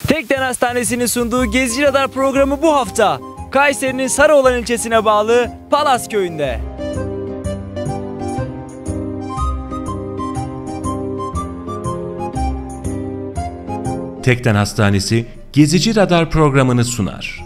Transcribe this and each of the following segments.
Tekden Hastanesi'nin sunduğu Gezici Radar programı bu hafta Kayseri'nin Sarıoğlan ilçesine bağlı Palas köyünde. Tekden Hastanesi Gezici Radar programını sunar.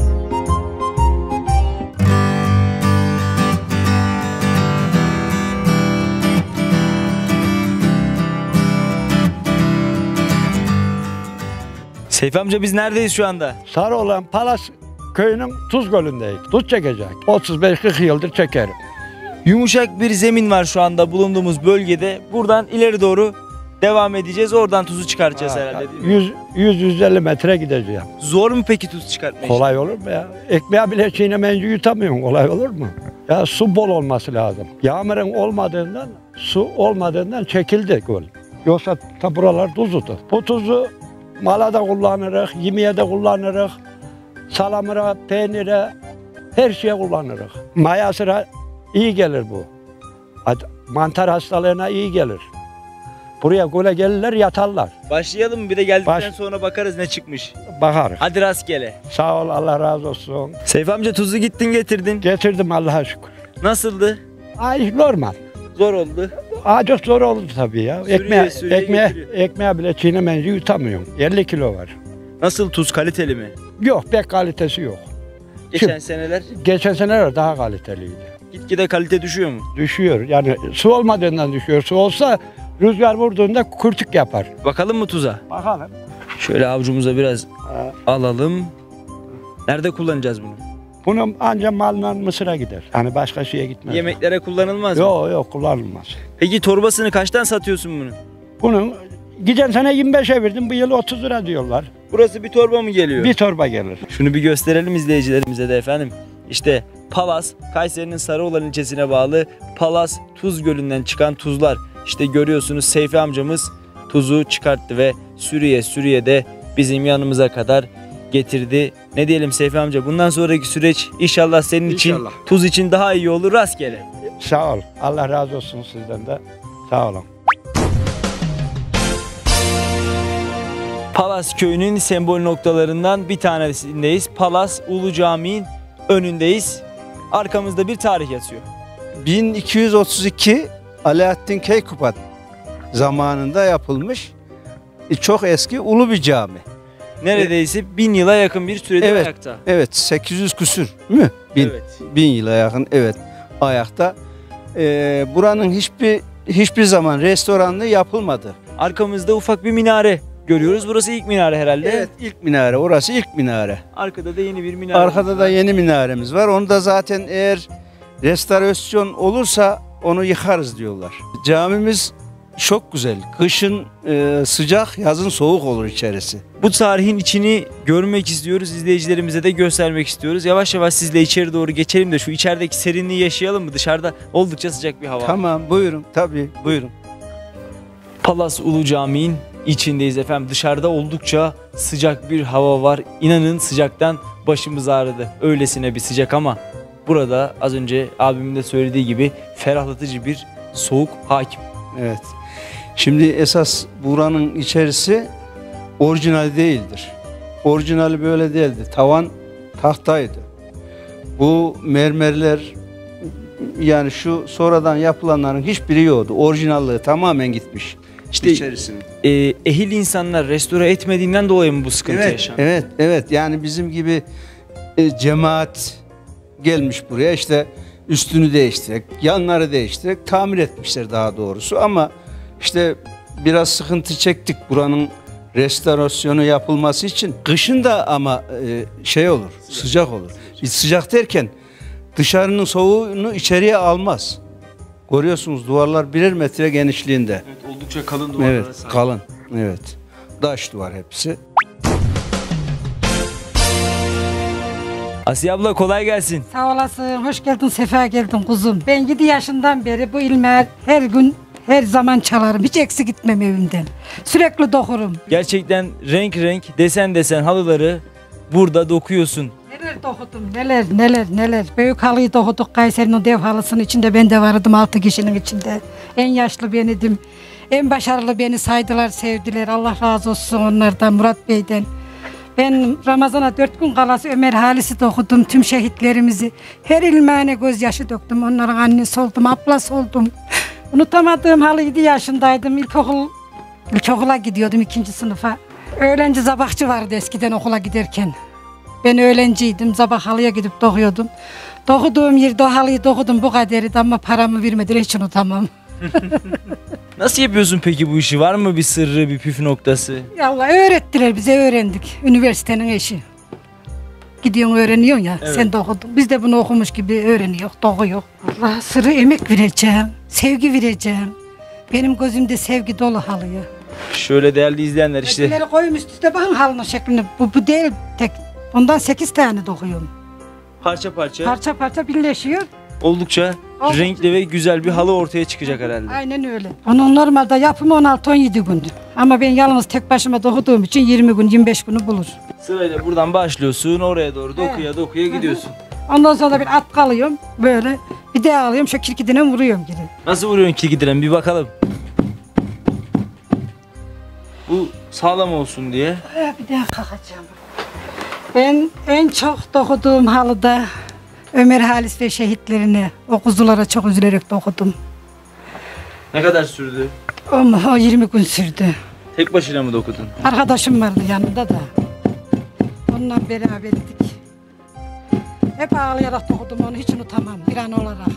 Seyfi amca biz neredeyiz şu anda? Sarıoğlan Palas köyünün Tuz Gölü'ndeyiz. Tuz çekecek. 35-40 yıldır çekerim. Yumuşak bir zemin var şu anda bulunduğumuz bölgede. Buradan ileri doğru devam edeceğiz. Oradan tuzu çıkartacağız herhalde değil mi? 100-150 metre gideceğim. Zor mu peki tuz çıkartmak? Kolay olur mu ya? Ekmeği bile çiğnemeyince yutamıyorsun. Kolay olur mu? Ya su bol olması lazım. Yağmurun olmadığından, su olmadığından çekildi göl. Yoksa ta buralar tuzludu. Bu tuzu mala da kullanırız, yemeğe de kullanırız. Salamıra, peynire, her şeye kullanırız. Mayasıra iyi gelir bu. Mantar hastalığına iyi gelir. Buraya göle gelirler, yatarlar. Başlayalım mı? Bir de geldikten sonra bakarız ne çıkmış. Bakarız. Hadi rastgele. Sağ ol, Allah razı olsun. Seyfi amca tuzu gittin getirdin. Getirdim Allah'a şükür. Nasıldı? Ay normal. Zor oldu. Çok zor oldu tabii ya. Ekmeğe bile çiğnemeyince yutamıyorum. 50 kilo var. Nasıl tuz, kaliteli mi? Yok, pek kalitesi yok. Geçen seneler? Geçen seneler daha kaliteliydi. Gitgide kalite düşüyor mu? Düşüyor. Yani su olmadığından düşüyor. Su olsa rüzgar vurduğunda kurtuk yapar. Bakalım mı tuza? Bakalım. Şöyle avucumuza biraz alalım. Nerede kullanacağız bunu? Bunu ancak malla mısıra gider. Yani başka şeye gitmez. Yemeklere kullanılmaz mı? Yok kullanılmaz. Peki torbasını kaçtan satıyorsun bunu? Bunun geçen sene 25'e verdim. Bu yıl 30 lira diyorlar. Burası bir torba mı geliyor? Bir torba gelir. Şunu bir gösterelim izleyicilerimize de efendim. İşte Palas, Kayseri'nin Sarıoğlan ilçesine bağlı Palas Tuz Gölü'nden çıkan tuzlar. İşte görüyorsunuz Seyfi amcamız tuzu çıkarttı ve sürüye de bizim yanımıza kadar getirdi. Ne diyelim Seyfi amca, bundan sonraki süreç inşallah senin için, tuz için daha iyi olur, rastgele. Sağ ol. Allah razı olsun sizden de. Sağ olun. Palas köyünün sembol noktalarından bir tanesindeyiz. Palas Ulu Camii'nin önündeyiz. Arkamızda bir tarih yazıyor. 1232 Alaaddin Keykubat zamanında yapılmış çok eski ulu bir cami. Neredeyse 1000 yıla yakın bir süredir ayakta. Evet, 800 küsür mü? 1000 yıla yakın ayakta. Buranın hiçbir zaman restoranlı yapılmadı. Arkamızda ufak bir minare görüyoruz. Burası ilk minare herhalde. Evet, ilk minare. Orası ilk minare. Arkada da yeni bir minare. Arkada da yeni minaremiz var. Onu da zaten eğer restorasyon olursa onu yıkarız diyorlar. Camimiz çok güzel. Kışın sıcak, yazın soğuk olur içerisi. Bu tarihin içini görmek istiyoruz. İzleyicilerimize de göstermek istiyoruz. Yavaş yavaş sizle içeri doğru geçelim de şu içerideki serinliği yaşayalım mı? Dışarıda oldukça sıcak bir hava. Tamam, buyurun. Tabii, buyurun. Palas Ulu Camii'nin içindeyiz efendim. Dışarıda oldukça sıcak bir hava var. İnanın sıcaktan başımız ağrıdı. Öylesine bir sıcak ama burada az önce abimin de söylediği gibi ferahlatıcı bir soğuk hakim. Evet. Şimdi esas buranın içerisi orijinal değildir. Orijinali böyle değildi. Tavan tahtaydı. Bu mermerler, yani şu sonradan yapılanların hiçbiri yoktu. Orijinalliği tamamen gitmiş. İşte ehil insanlar restore etmediğinden dolayı mı bu sıkıntı yaşandı? Evet. Yani bizim gibi cemaat gelmiş buraya, işte üstünü değiştirerek, yanları değiştirerek tamir etmişler daha doğrusu. Ama işte biraz sıkıntı çektik buranın restorasyonu yapılması için. Kışın da ama olur, sıcak olur. Sıcak derken dışarının soğuğunu içeriye almaz. Görüyorsunuz duvarlar 1 metre genişliğinde. Evet, oldukça kalın duvarlara evet, sahip. Kalın. Evet. Taş duvar hepsi. Asiye abla kolay gelsin. Sağ olasın. Hoş geldin, sefa geldin kuzum. Ben 7 yaşından beri bu ilmeği her gün, her zaman çalarım. Hiç eksik gitmem evimden. Sürekli dokurum. Gerçekten renk desen halıları burada dokuyorsun. Neler dokudum, neler. Büyük halıyı dokuduk. Kayseri'nin dev halısının içinde ben de vardım, 6 kişinin içinde. En yaşlı beniydim. En başarılı beni saydılar, sevdiler. Allah razı olsun onlardan, Murat Bey'den. Ben Ramazan'a 4 gün kalası Ömer Halis'i de okudum. Tüm şehitlerimizi. Her ilmeğine gözyaşı döktüm. Onların annesi oldum, ablası oldum. Unutamadığım halı 7 yaşındaydım. İlkokula gidiyordum 2. sınıfa. Öğlenci zabahçı vardı eskiden okula giderken. Ben öğlenciydim. Sabah halıya gidip dokuyordum. Dokuduğum yerde o halıyı dokudum bu kadarıydı ama paramı vermediler, hiç unutamam. Nasıl yapıyorsun peki bu işi? Var mı bir sırrı, bir püf noktası? Ya Allah öğrettiler, bize öğrendik. Üniversitenin eşi. Gidiyorsun öğreniyorsun ya, Evet. sen de okudun. Biz de bunu okumuş gibi öğreniyor, dokuyor. Allah sırrı emek vereceğim, sevgi vereceğim. Benim gözümde sevgi dolu halıya. Şöyle değerli izleyenler işte Resimleri koyayım üst üste bakın halının şeklini. Bu değil tek. Bundan 8 tane dokuyorum. parça parça Parça parça birleşiyor. oldukça renkli ve güzel bir halı ortaya çıkacak herhalde. Aynen öyle. Onun normalde yapımı 16-17 gün. Ama ben yalnız tek başıma dokuduğum için 20 gün, 25 günü bulur. Sırayla buradan başlıyorsun, oraya doğru dokuya gidiyorsun. Ondan sonra da bir at kalıyorum böyle. Bir de alıyorum şu kirkidine vuruyorum geri. Nasıl vuruyorsun kilgidiren bir bakalım. Bu sağlam olsun diye. Bir daha kalkacağım. Ben en çok dokuduğum halıda Ömer Halis ve şehitlerini, o kuzulara çok üzülerek dokudum. Ne kadar sürdü? O 20 gün sürdü. Tek başına mı dokudun? Arkadaşım vardı yanında da. Onunla beraberdik. Hep ağlayarak dokudum onu, hiç unutamam bir an olarak.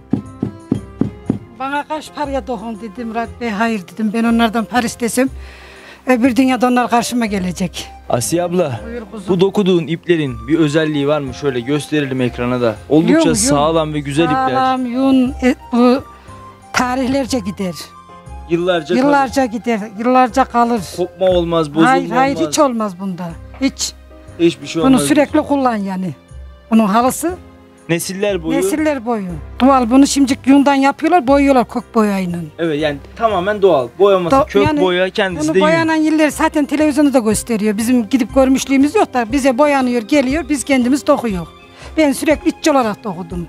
Bana kaç paraya dokun dedim Murat Bey, hayır dedim. Ben onlardan para istesem öbür dünyada onlar karşıma gelecek. Asiye abla, Buyur kuzum. bu dokuduğun iplerin bir özelliği var mı? Şöyle gösterelim ekrana da. Oldukça Yun. sağlam ve güzel ipler. Sağlam, yun, bu tarihlerce gider. Yıllarca kalır. Yıllarca gider, yıllarca kalır. Kopma olmaz, bozulma Hayır, hayır olmaz. hiç olmaz bunda. Hiç. Hiçbir şey Bunu olmaz. sürekli kullan yani. Bunun halısı Nesiller boyu. nesiller boyu. Doğal bunu şimdi yundan yapıyorlar, boyuyorlar kök boyayla. Evet yani tamamen doğal. Boyaması, kök yani boya, kendisi bunu de yün. boyanan yerler zaten televizyonda da gösteriyor. Bizim gidip görmüşlüğümüz yok da bize boyanıyor, geliyor, biz kendimiz dokuyor. Ben sürekli işçi olarak dokudum.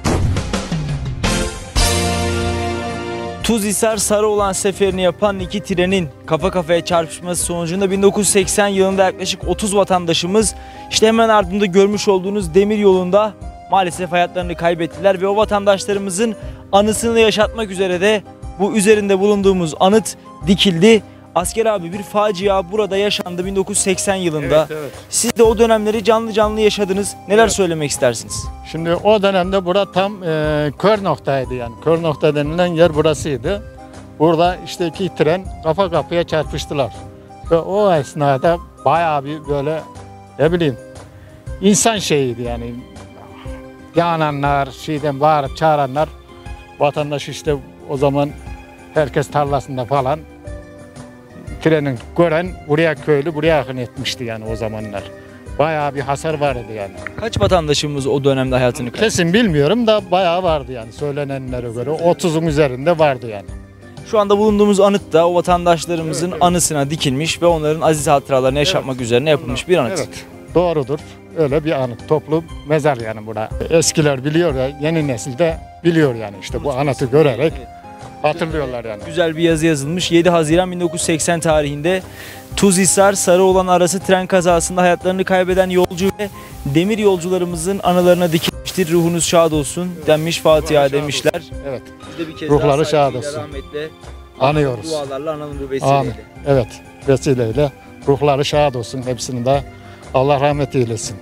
Tuzhisar Sarıoğlan seferini yapan iki trenin kafa kafaya çarpışması sonucunda 1980 yılında yaklaşık 30 vatandaşımız işte hemen ardında görmüş olduğunuz demir yolunda maalesef hayatlarını kaybettiler ve o vatandaşlarımızın anısını yaşatmak üzere de bu üzerinde bulunduğumuz anıt dikildi. Asker abi, bir facia burada yaşandı 1980 yılında. Evet. Siz de o dönemleri canlı canlı yaşadınız. Neler söylemek istersiniz? Şimdi o dönemde bura tam kör noktaydı yani. Kör nokta denilen yer burasıydı. Burada işte iki tren kafa kafaya çarpıştılar. Ve o esnada bayağı bir böyle ne bileyim insan şeyiydi yani. Yananlar, şeyden bağırıp çağıranlar, vatandaş işte o zaman herkes tarlasında falan trenin gören buraya köylü buraya akın etmişti yani o zamanlar. Bayağı bir hasar vardı yani. Kaç vatandaşımız o dönemde hayatını kaybetti? Kesin bilmiyorum da bayağı vardı yani söylenenlere göre 30'un üzerinde vardı yani. Şu anda bulunduğumuz anıt da o vatandaşlarımızın anısına dikilmiş ve onların aziz hatıralarını yaşatmak üzerine yapılmış bir anıt. Evet, doğrudur. Öyle bir anıt. Toplu mezar yani bura. Eskiler biliyor ya, yeni nesil de biliyor yani işte bu anıtı görerek hatırlıyorlar yani. Güzel bir yazı yazılmış. 7 Haziran 1980 tarihinde Tuzhisar Sarıoğlan arası tren kazasında hayatlarını kaybeden yolcu ve demir yolcularımızın anılarına dikilmiştir. Ruhunuz şad olsun denmiş, Fatiha demişler. Evet. Biz de bir kez Ruhları daha şad saygıyla, olsun. rahmetle Anıyoruz. dualarla analım bu Amin. vesileyle. Evet. Vesileyle ruhları şad olsun hepsini de Allah rahmet eylesin.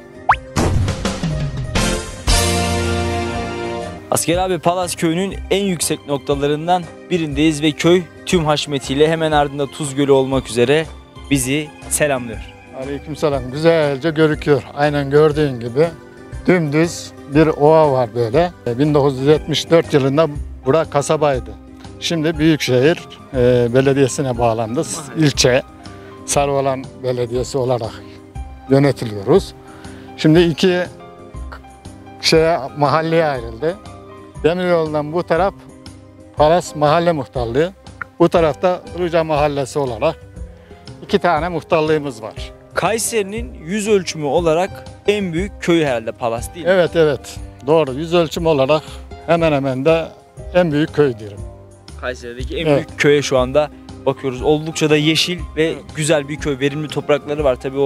Asker abi, Palas köyünün en yüksek noktalarından birindeyiz ve köy tüm haşmetiyle hemen ardında Tuz Gölü olmak üzere bizi selamlıyor. Aleykümselam. Güzelce görüküyor. Aynen gördüğün gibi dümdüz bir ova var böyle. 1974 yılında bura kasabaydı. Şimdi Büyükşehir Belediyesi'ne bağlandı. İlçe Sarıoğlan Belediyesi olarak yönetiliyoruz. Şimdi iki mahalleye ayrıldı. Demiryolu'ndan bu taraf Palas Mahalle Muhtarlığı. Bu tarafta Ilıca Mahallesi olarak iki tane muhtarlığımız var. Kayseri'nin yüz ölçümü olarak en büyük köyü herhalde Palas değil mi? Evet. Doğru. Yüz ölçüm olarak hemen hemen de en büyük köy derim. Kayseri'deki en Evet. büyük köye şu anda bakıyoruz. Oldukça da yeşil ve güzel bir köy. Verimli toprakları var. Tabii o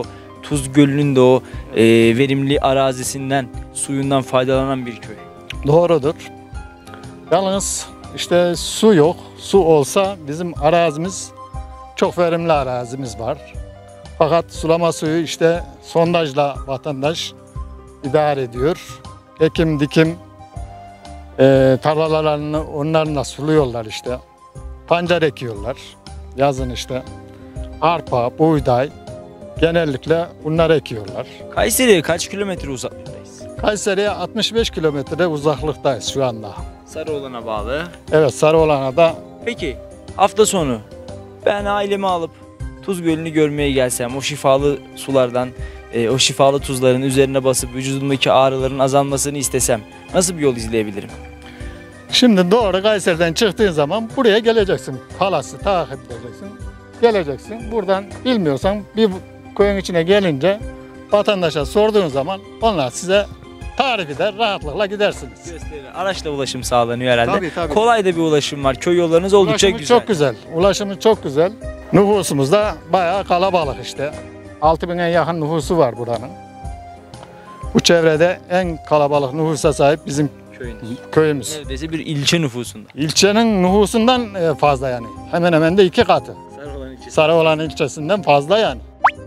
Tuz Gölü'nün de o verimli arazisinden, suyundan faydalanan bir köy. Doğrudur. Yalnız işte su yok. Su olsa bizim arazimiz çok verimli arazimiz var. Fakat sulama suyu işte sondajla vatandaş idare ediyor. Ekim dikim tarlalarını onlarla suluyorlar işte. Pancar ekiyorlar. Yazın işte arpa, buğday genellikle bunları ekiyorlar. Kayseri'ye kaç kilometre uzaklıktayız? Kayseri'ye 65 kilometre uzaklıktayız şu anda. Sarıolan'a bağlı. Evet, Sarıolan'a da Peki hafta sonu ben ailemi alıp Tuz Gölü'nü görmeye gelsem, o şifalı sulardan, o şifalı tuzların üzerine basıp vücudumdaki ağrıların azalmasını istesem nasıl bir yol izleyebilirim? şimdi doğru Kayseri'den çıktığın zaman buraya geleceksin. Palas'ı takip edeceksin. Geleceksin. Buradan bilmiyorsan bir köyün içine gelince vatandaşa sorduğun zaman onlar size tarif eder, rahatlıkla gidersiniz. Gösterir. Araçla ulaşım sağlanıyor herhalde. Tabii, tabii. Kolay da bir ulaşım var. Köy yollarınız oldukça Ulaşımı güzel. çok güzel. Ulaşımı çok güzel. Nüfusumuz da bayağı kalabalık işte. 6000'e yakın nüfusu var buranın. Bu çevrede en kalabalık nüfusa sahip bizim Köyünüz. köyümüz. Neredeyse bir ilçe nüfusunda. İlçenin nüfusundan fazla yani. Hemen hemen de 2 katı. Sarıoğlan ilçesi. Sarıoğlan ilçesinden fazla yani.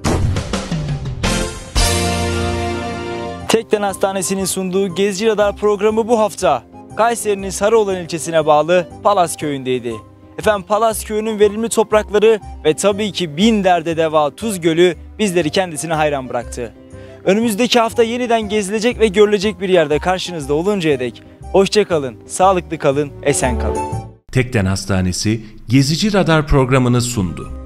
Tekden Hastanesi'nin sunduğu Gezici Radar programı bu hafta Kayseri'nin Sarıoğlan ilçesine bağlı Palas köyündeydi. Efendim Palas köyünün verimli toprakları ve tabii ki bin derde deva Tuz Gölü bizleri kendisine hayran bıraktı. Önümüzdeki hafta yeniden gezilecek ve görülecek bir yerde karşınızda oluncaya dek hoşça kalın, sağlıklı kalın, esen kalın. Tekden Hastanesi Gezici Radar programını sundu.